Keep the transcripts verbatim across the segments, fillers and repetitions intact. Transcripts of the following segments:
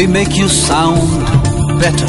we make you sound better.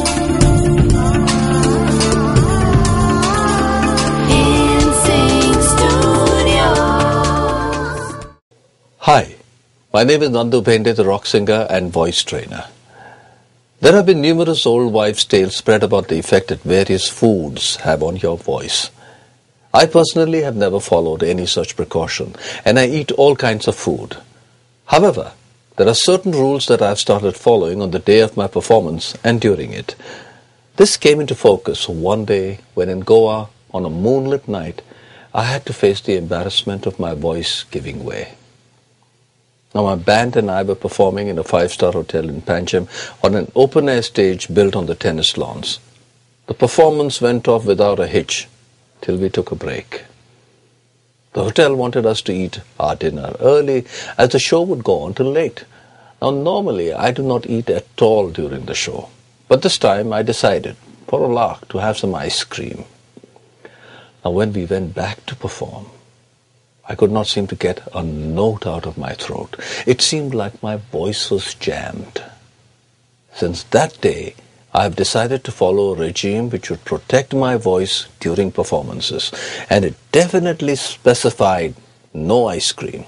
Hi, my name is Nandu Bhende, the rock singer and voice trainer. There have been numerous old wives' tales spread about the effect that various foods have on your voice. I personally have never followed any such precaution, and I eat all kinds of food. However, there are certain rules that I have started following on the day of my performance and during it. This came into focus one day when in Goa, on a moonlit night, I had to face the embarrassment of my voice giving way. Now, my band and I were performing in a five-star hotel in Panjim on an open-air stage built on the tennis lawns. The performance went off without a hitch till we took a break. The hotel wanted us to eat our dinner early as the show would go on till late. Now, normally I do not eat at all during the show, but this time I decided, for a lark, to have some ice cream. Now, when we went back to perform, I could not seem to get a note out of my throat. It seemed like my voice was jammed. Since that day, I have decided to follow a regime which would protect my voice during performances, and it definitely specified no ice cream.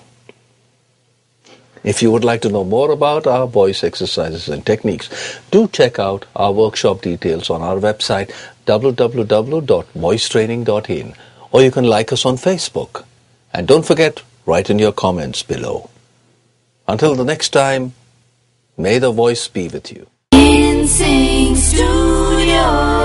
If you would like to know more about our voice exercises and techniques, do check out our workshop details on our website w w w dot voice training dot in, or you can like us on Facebook. And don't forget, write in your comments below. Until the next time, may the voice be with you. InSync Studio.